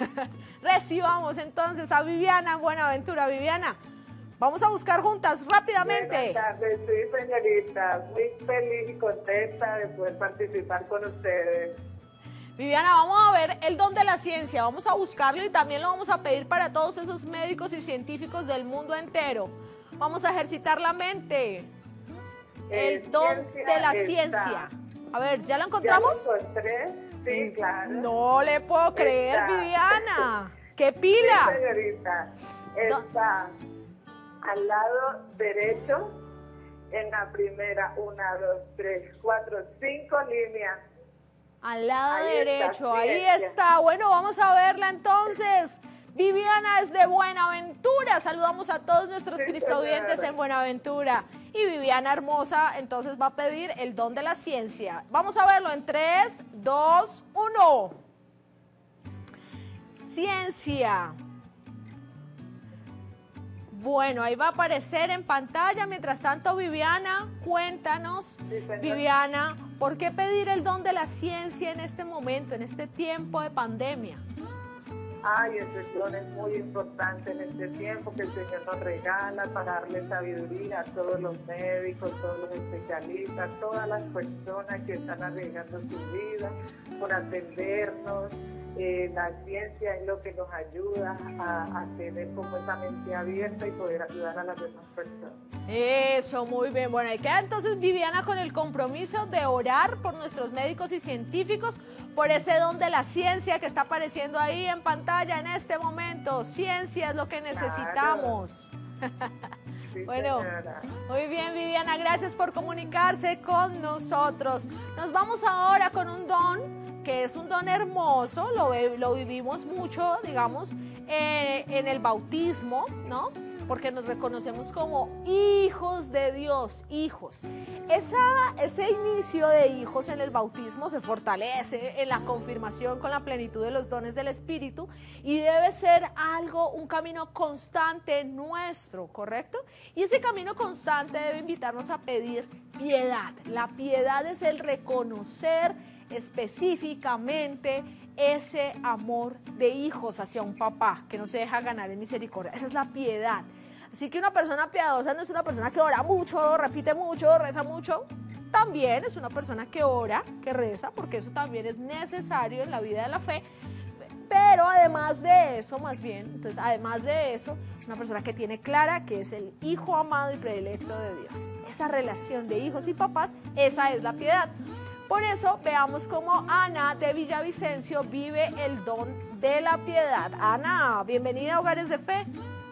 Recibamos entonces a Viviana Buenaventura. Viviana, vamos a buscar juntas rápidamente. Buenas tardes, sí, señorita. Muy feliz y contenta de poder participar con ustedes. Viviana, vamos a ver el don de la ciencia, vamos a buscarlo y también lo vamos a pedir para todos esos médicos y científicos del mundo entero. Vamos a ejercitar la mente. El Eh, don ciencia de la está. ciencia. A ver, ¿ya lo ¿Ya lo encontramos? encontré? Sí, claro. No le puedo creer, Está. Viviana. ¡Qué Sí, pila! señorita. No. Está al lado derecho, en la primera, una, dos, tres, cuatro, cinco líneas. Al lado Ahí está, derecho, ahí ciencia. está. Bueno, vamos a verla entonces. Viviana es de Buenaventura. Saludamos a todos nuestros Sí, cristovidentes señora. en Buenaventura. Y Viviana hermosa, entonces va a pedir el don de la ciencia. Vamos a verlo en tres, dos, uno. Ciencia. Bueno, ahí va a aparecer en pantalla. Mientras tanto, Viviana, cuéntanos, Sí, señora. Viviana, ¿por qué pedir el don de la ciencia en este momento, en este tiempo de pandemia? Ay, ese don es muy importante en este tiempo que el Señor nos regala para darle sabiduría a todos los médicos, todos los especialistas, todas las personas que están arriesgando su vida por atendernos. Eh, la ciencia es lo que nos ayuda a, a tener como esa mente abierta y poder ayudar a las demás personas. Eso, muy bien. Bueno, ahí queda entonces Viviana con el compromiso de orar por nuestros médicos y científicos, por ese don de la ciencia que está apareciendo ahí en pantalla en este momento. Ciencia es lo que necesitamos. Sí, Bueno, señora. muy bien, Viviana, gracias por comunicarse con nosotros. Nos vamos ahora con un don que es un don hermoso, lo, ve- lo vivimos mucho, digamos, eh, en el bautismo, ¿no? Porque nos reconocemos como hijos de Dios, hijos. Esa, ese inicio de hijos en el bautismo se fortalece en la confirmación con la plenitud de los dones del Espíritu y debe ser algo, un camino constante nuestro, ¿correcto? Y ese camino constante debe invitarnos a pedir piedad. La piedad es el reconocer específicamente ese amor de hijos hacia un papá que no se deja ganar en misericordia. Esa es la piedad. Así que una persona piadosa no es una persona que ora mucho, repite mucho, reza mucho. También es una persona que ora, que reza, porque eso también es necesario en la vida de la fe. Pero además de eso, más bien, entonces además de eso, es una persona que tiene clara que es el hijo amado y predilecto de Dios. Esa relación de hijos y papás, esa es la piedad. Por eso veamos cómo Ana de Villavicencio vive el don de la piedad. Ana, bienvenida a Hogares de Fe.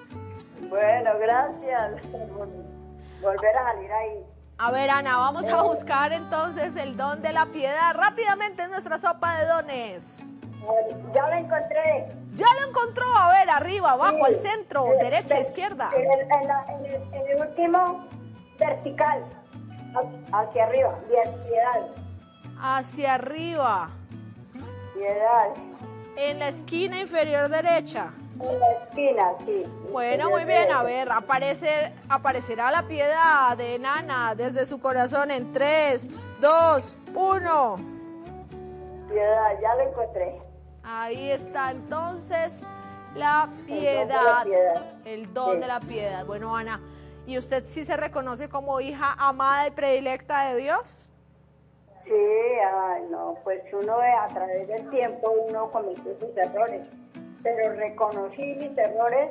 Bueno, gracias por volver a salir ahí. A ver, Ana, vamos a buscar entonces el don de la piedad rápidamente en nuestra sopa de dones. Bueno, ya lo encontré. Ya lo encontró, a ver, arriba, abajo, Sí. al centro, Eh, derecha, de- izquierda. En el, en la- en el- en el último vertical. Hacia arriba, piedad. Hacia arriba. Piedad. En la esquina inferior derecha. En la esquina, sí. Bueno, muy bien, a ver, aparece, aparecerá la piedad de Nana desde su corazón en tres, dos, uno. Piedad, ya lo encontré. Ahí está entonces la piedad, El don de la piedad. el don Sí. de la piedad. Bueno, Ana, ¿y usted sí se reconoce como hija amada y predilecta de Dios? Sí, ay, no, pues uno eh, a través del tiempo uno cometió sus errores, pero reconocí mis errores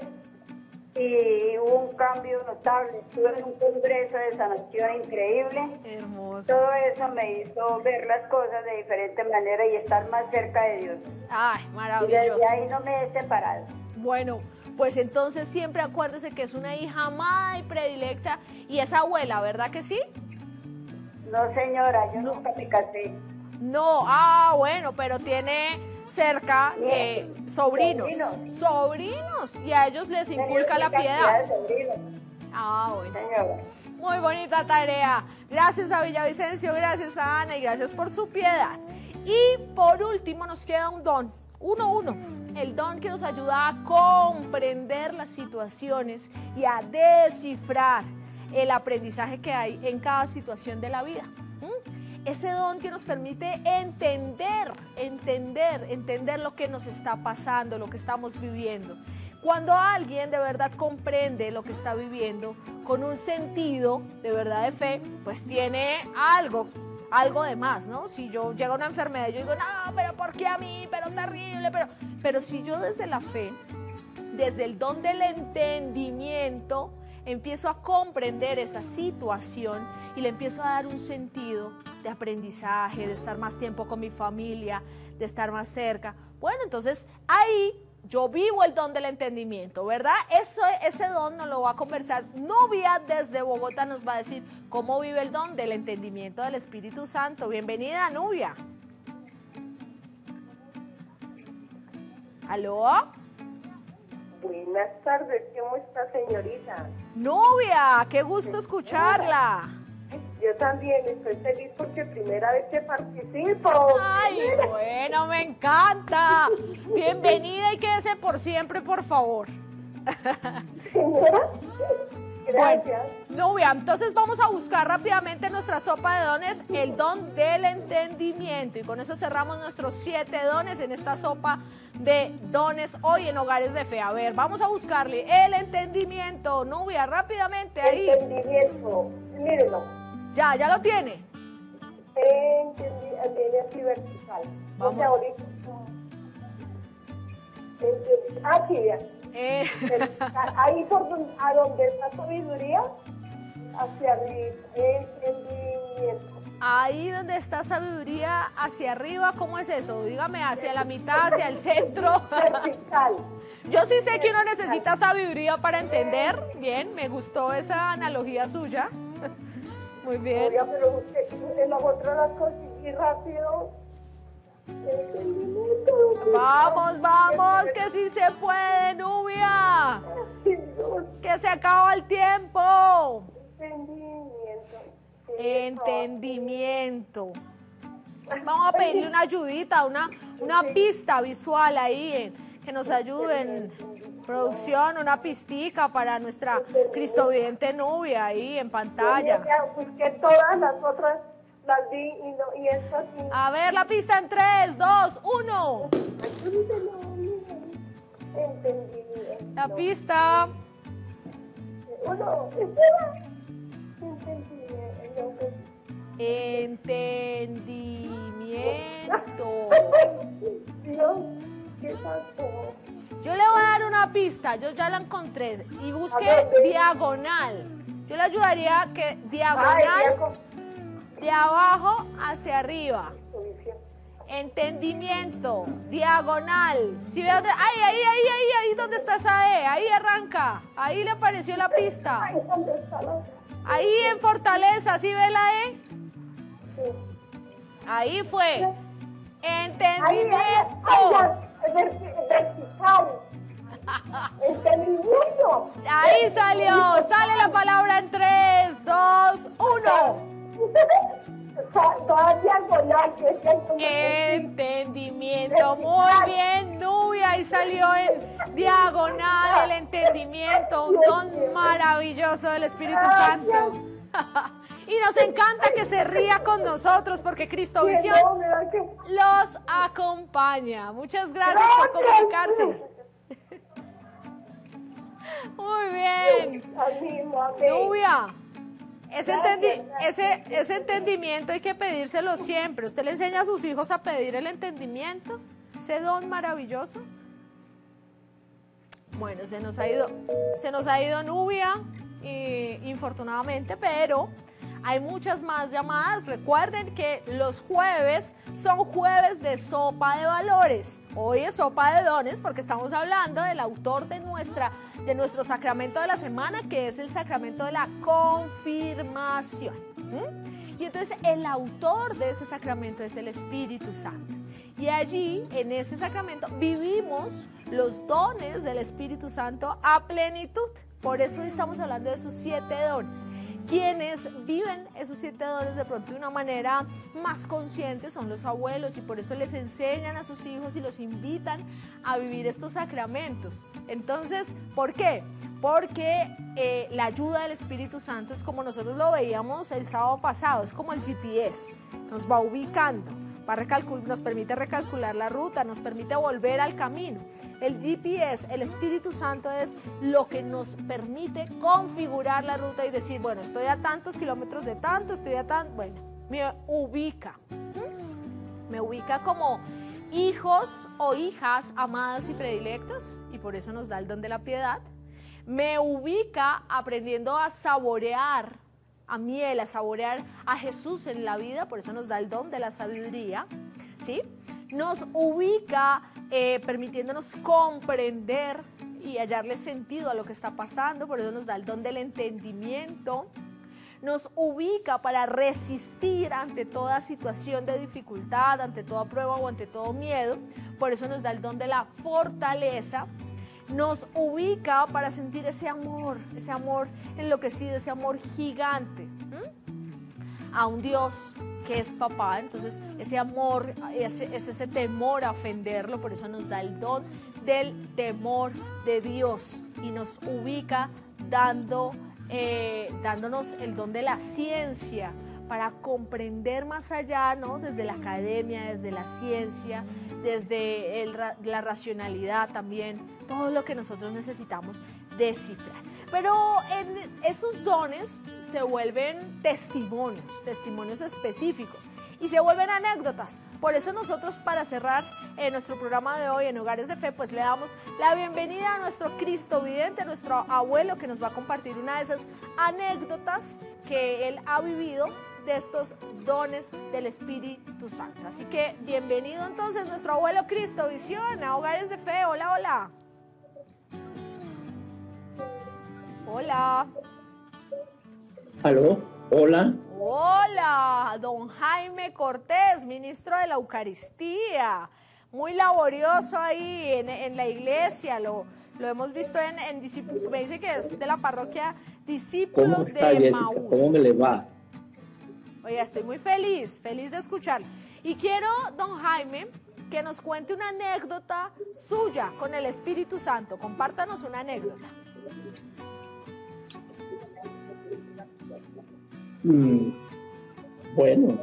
y hubo un cambio notable. Estuve en un congreso de sanación increíble. Hermoso. Todo eso me hizo ver las cosas de diferente manera y estar más cerca de Dios. Ay, Y maravilloso. desde ahí no me he separado. Bueno, pues entonces siempre acuérdese que es una hija amada y predilecta y es abuela, ¿verdad que sí? No, señora, yo nunca me casé. No, ah, bueno, pero tiene cerca eh, Bien. sobrinos, Sobrinos. sobrinos, y a ellos les inculca la Tengo mi cantidad piedad. de sobrinos, Ah, bueno. señora. Muy bonita tarea. Gracias a Villavicencio, gracias a Ana y gracias por su piedad. Y por último nos queda un don, uno, uno. El don que nos ayuda a comprender las situaciones y a descifrar el aprendizaje que hay en cada situación de la vida. ¿Mm? Ese don que nos permite entender, entender, entender lo que nos está pasando, lo que estamos viviendo. Cuando alguien de verdad comprende lo que está viviendo con un sentido de verdad de fe, pues tiene algo, algo de más, ¿no? Si yo llega una enfermedad, yo digo, no, pero ¿por qué a mí? Pero terrible, pero... Pero si yo desde la fe, desde el don del entendimiento, empiezo a comprender esa situación y le empiezo a dar un sentido de aprendizaje, de estar más tiempo con mi familia, de estar más cerca, bueno, entonces ahí yo vivo el don del entendimiento, ¿verdad? Eso, ese don nos lo va a conversar Nubia desde Bogotá, nos va a decir cómo vive el don del entendimiento del Espíritu Santo. Bienvenida, Nubia. ¿Aló? Buenas tardes, ¿cómo está, señorita? Nubia, qué gusto escucharla. Yo también estoy feliz porque primera vez que participo. Ay, bueno, me encanta. Bienvenida y quédese por siempre, por favor. Señora, gracias. Bueno, Nubia, entonces vamos a buscar rápidamente nuestra sopa de dones, el don del entendimiento. Y con eso cerramos nuestros siete dones en esta sopa de dones hoy en Hogares de Fe. A ver, vamos a buscarle el entendimiento. Nubia, rápidamente ahí. Entendimiento, mírenlo. Ya, ya lo tiene. Entendí, tiene así vertical. Vamos. O sea, ahorita, entendí- ah, sí, ya. Eh, Vertical. Ahí por donde, a donde está sabiduría, hacia arriba, entendimiento. ahí donde está sabiduría, hacia arriba, ¿cómo es eso? Dígame, hacia la mitad, hacia el centro. Vertical. Yo sí sé que uno necesita sabiduría para entender. Bien, me gustó esa analogía suya. Muy bien. Oiga, pero usted, en las otras las conseguí rápido. Entendimiento. Vamos, vamos, que sí se puede, Nubia. Que se acaba el tiempo. Entendimiento. Entendimiento. Vamos a pedirle una ayudita, una, una pista visual ahí, en- que nos ayuden. Producción, una pistica para nuestra cristovidente Nubia ahí en pantalla. Ya busqué todas las otras, las vi y, no, y estas sí. A ver la pista en tres, dos, uno. Entendimiento. La pista. Uno, espera. Entendimiento. Entendimiento. Dios, ¿qué pasó? Yo le voy a dar una pista, yo ya la encontré. Y busque A ver, diagonal. Yo le ayudaría a que Ay, diagonal ya con- de abajo hacia arriba. solución. Entendimiento, diagonal. ¿Sí ve dónde? Ahí, ahí, ahí, ahí, ahí donde está esa E, ahí arranca. Ahí le apareció la pista. Ay, ¿dónde está la otra? Ahí en Fortaleza, ¿sí ve la E? Sí. Ahí fue. Ahí, Entendimiento. ay, ya, verti- vertical. Entendimiento. Ahí salió. Sale la palabra en tres, dos, uno. toda diagonal, que es que como que- Entendimiento, muy bien, Nubia, ahí salió en diagonal el entendimiento, un don maravilloso del Espíritu Santo. Y nos encanta que se ría con nosotros porque Cristo que Visión no, mira que- los acompaña. Muchas gracias por comunicarse. Muy bien. Así, amén. Nubia, ese, Gracias, entendi- gracias. ese, ese entendimiento hay que pedírselo siempre. ¿Usted le enseña a sus hijos a pedir el entendimiento? Ese don maravilloso. Bueno, se nos ha ido, se nos ha ido Nubia, y, infortunadamente, pero hay muchas más llamadas. Recuerden que los jueves son jueves de sopa de valores. Hoy es sopa de dones porque estamos hablando del autor de, nuestra, de nuestro sacramento de la semana, que es el sacramento de la confirmación. ¿Mm? Y entonces el autor de ese sacramento es el Espíritu Santo. Y allí, en ese sacramento, vivimos los dones del Espíritu Santo a plenitud. Por eso hoy estamos hablando de esos siete dones. Quienes viven esos siete dones de pronto de una manera más consciente son los abuelos, y por eso les enseñan a sus hijos y los invitan a vivir estos sacramentos. Entonces, ¿por qué? Porque eh, la ayuda del Espíritu Santo es como nosotros lo veíamos el sábado pasado, es como el G P S, nos va ubicando. Va a recalcul- nos permite recalcular la ruta, nos permite volver al camino. El G P S, el Espíritu Santo, es lo que nos permite configurar la ruta y decir, bueno, estoy a tantos kilómetros de tanto, estoy a tanto, bueno, me ubica. ¿Mm? Me ubica como hijos o hijas amadas y predilectas, y por eso nos da el don de la piedad. Me ubica aprendiendo a saborear a miel, a saborear a Jesús en la vida, por eso nos da el don de la sabiduría, ¿sí? Nos ubica eh, permitiéndonos comprender y hallarle sentido a lo que está pasando, por eso nos da el don del entendimiento. Nos ubica para resistir ante toda situación de dificultad, ante toda prueba o ante todo miedo, por eso nos da el don de la fortaleza. Nos ubica para sentir ese amor, ese amor enloquecido, ese amor gigante, ¿m? a un Dios que es papá. Entonces ese amor, ese, es ese temor a ofenderlo, por eso nos da el don del temor de Dios y nos ubica dando, eh, dándonos el don de la ciencia para comprender más allá, ¿no? Desde la academia, desde la ciencia, desde el, la racionalidad también, todo lo que nosotros necesitamos descifrar. Pero en esos dones se vuelven testimonios, testimonios específicos y se vuelven anécdotas. Por eso nosotros, para cerrar eh, nuestro programa de hoy en Hogares de Fe, pues le damos la bienvenida a nuestro Cristo Vidente, a nuestro abuelo, que nos va a compartir una de esas anécdotas que él ha vivido de estos dones del Espíritu Santo. Así que bienvenido entonces nuestro abuelo Cristo Visión a Hogares de Fe. Hola, hola. Hola. Aló, hola. Hola, don Jaime Cortés, ministro de la Eucaristía. Muy laborioso ahí en, en la iglesia, lo, lo hemos visto en, en discípulos, me dice que es de la parroquia ¿Cómo Discípulos está, de Jessica? Emaús. ¿Cómo me le va? Oye, estoy muy feliz, feliz de escucharlo. Y quiero, don Jaime, que nos cuente una anécdota suya con el Espíritu Santo. Compártanos una anécdota. Mm, bueno.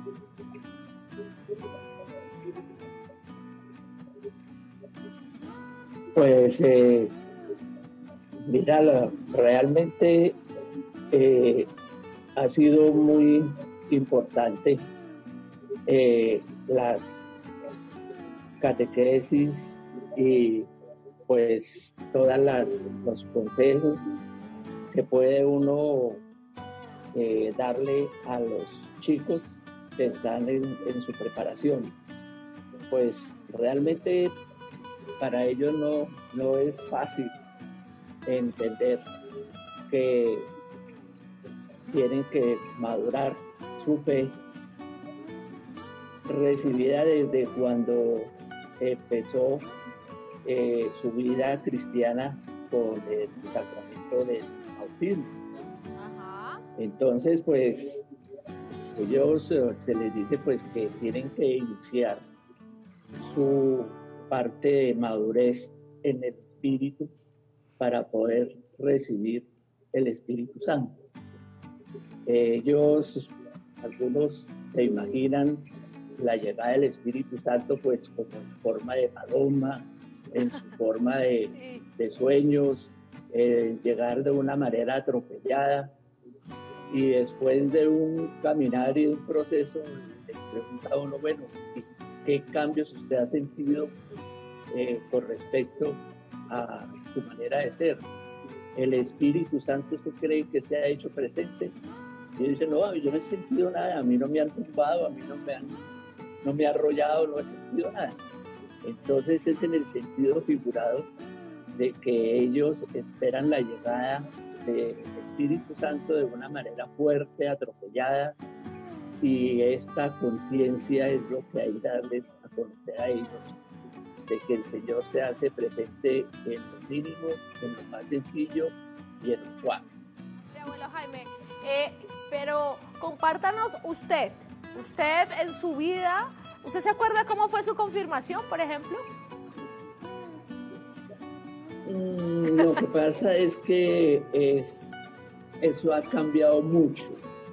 Pues, eh, mira, la- realmente eh, ha sido muy importante eh, las catequesis y pues todas las los consejos que puede uno eh, darle a los chicos que están en, en su preparación. Pues realmente para ellos no, no es fácil entender que tienen que madurar su fe recibida desde cuando empezó eh, su vida cristiana con el sacramento del bautismo. Ajá. Entonces, pues, Ellos eh, se les dice pues que tienen que iniciar su parte de madurez en el Espíritu para poder recibir el Espíritu Santo. Ellos, algunos se imaginan la llegada del Espíritu Santo pues como en forma de paloma, en su forma de, sí. de sueños, eh, llegar de una manera atropellada, y después de un caminar y un proceso les pregunta a uno, bueno, ¿qué cambios usted ha sentido eh, con respecto a su manera de ser? ¿El Espíritu Santo usted cree que se ha hecho presente? Y dice, no, yo no he sentido nada, a mí no me han tumbado, a mí no me han, no me ha arrollado, no he sentido nada. Entonces es en el sentido figurado de que ellos esperan la llegada del Espíritu Santo de una manera fuerte, atropellada, y esta conciencia es lo que hay que darles a conocer a ellos, de que el Señor se hace presente en lo mínimo, en lo más sencillo y en lo suave. Abuelo Jaime, eh, pero compártanos usted, usted en su vida, ¿usted se acuerda cómo fue su confirmación, por ejemplo? Mm, lo que pasa es que es, eso ha cambiado mucho.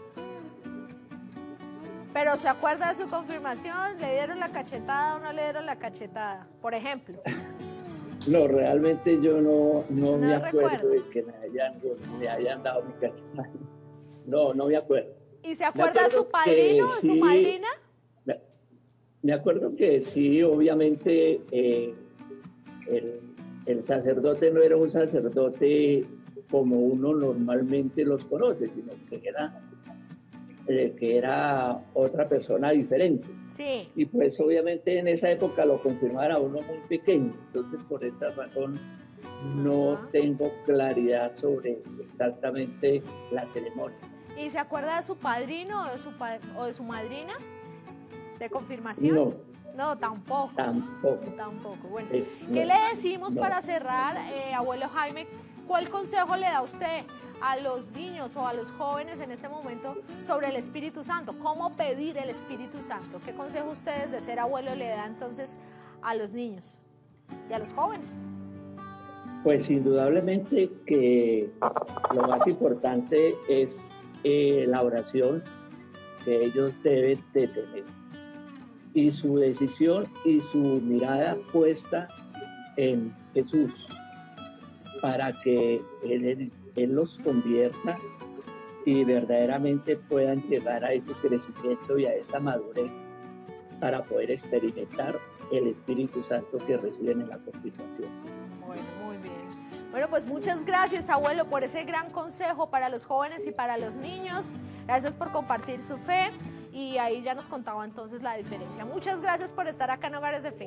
Pero ¿se acuerda de su confirmación? ¿Le dieron la cachetada o no le dieron la cachetada, por ejemplo? No, realmente yo no, no, no me acuerdo recuerdo. de que me hayan, me hayan dado mi cachetada. No, no me acuerdo. ¿Y se acuerda de su padrino o de sí, su madrina? Me, me acuerdo que sí, obviamente eh, el, el sacerdote no era un sacerdote como uno normalmente los conoce, sino que era, eh, que era otra persona diferente. Sí. Y pues obviamente en esa época lo confirmaba a uno muy pequeño, entonces por esa razón no uh-huh. tengo claridad sobre exactamente la ceremonia. ¿Y se acuerda de su padrino o de su, pa o de su madrina de confirmación? No. No, tampoco. Tampoco. Tampoco. Bueno, eh, ¿qué no, le decimos no. para cerrar, eh, abuelo Jaime? ¿Cuál consejo le da usted a los niños o a los jóvenes en este momento sobre el Espíritu Santo? ¿Cómo pedir el Espíritu Santo? ¿Qué consejo ustedes de ser abuelo le dan entonces a los niños y a los jóvenes? Pues indudablemente que lo más importante es eh, la oración que ellos deben de tener y su decisión y su mirada puesta en Jesús para que Él, él los convierta y verdaderamente puedan llegar a ese crecimiento y a esa madurez para poder experimentar el Espíritu Santo que reciben en la confirmación. Bueno, muy bien. Bueno, pues muchas gracias, abuelo, por ese gran consejo para los jóvenes y para los niños. Gracias por compartir su fe y ahí ya nos contaba entonces la diferencia. Muchas gracias por estar acá en Hogares de Fe.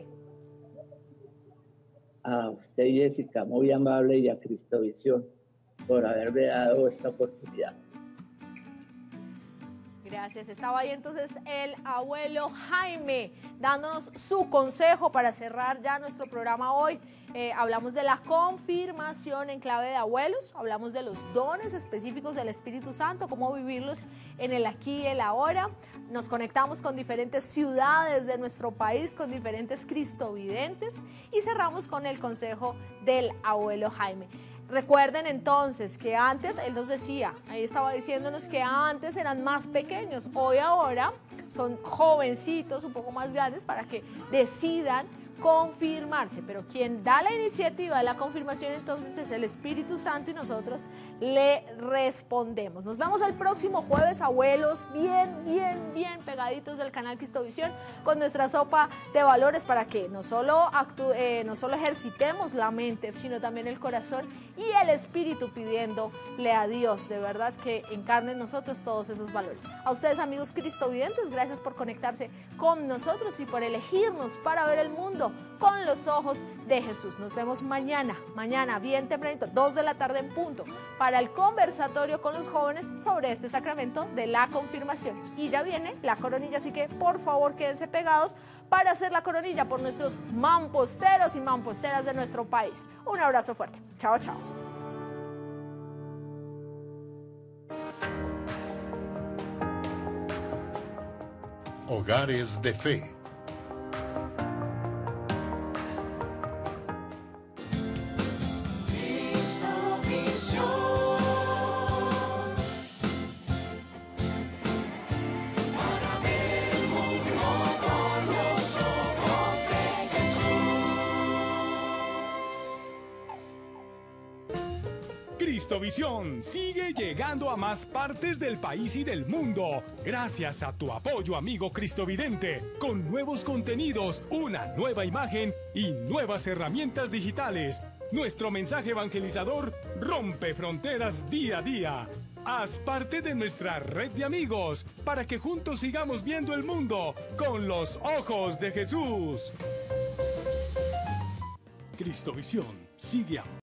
A usted, Jessica, muy amable, y a Cristovisión por haberme dado esta oportunidad. Gracias. Estaba ahí entonces el abuelo Jaime dándonos su consejo para cerrar ya nuestro programa hoy. Eh, hablamos de la confirmación en clave de abuelos, hablamos de los dones específicos del Espíritu Santo, cómo vivirlos en el aquí y el ahora. Nos conectamos con diferentes ciudades de nuestro país, con diferentes cristovidentes y cerramos con el consejo del abuelo Jaime. Recuerden entonces que antes, él nos decía, ahí estaba diciéndonos que antes eran más pequeños, hoy ahora son jovencitos, un poco más grandes para que decidan confirmarse, pero quien da la iniciativa de la confirmación entonces es el Espíritu Santo y nosotros le respondemos. Nos vemos el próximo jueves, abuelos, bien, bien, bien pegaditos del canal Cristovisión con nuestra sopa de valores para que no solo, eh, no solo ejercitemos la mente, sino también el corazón y el espíritu pidiéndole a Dios, de verdad, que encarne en nosotros todos esos valores. A ustedes, amigos cristovidentes, gracias por conectarse con nosotros y por elegirnos para ver el mundo con los ojos de Jesús. Nos vemos mañana, mañana bien tempranito, dos de la tarde en punto, para el conversatorio con los jóvenes sobre este sacramento de la confirmación. Y ya viene la coronilla, así que por favor quédense pegados para hacer la coronilla por nuestros mamposteros y mamposteras de nuestro país. Un abrazo fuerte. Chao, chao. Hogares de Fe. Cristovisión sigue llegando a más partes del país y del mundo, gracias a tu apoyo, amigo Cristovidente, con nuevos contenidos, una nueva imagen y nuevas herramientas digitales. Nuestro mensaje evangelizador rompe fronteras día a día. Haz parte de nuestra red de amigos para que juntos sigamos viendo el mundo con los ojos de Jesús. Cristovisión sigue a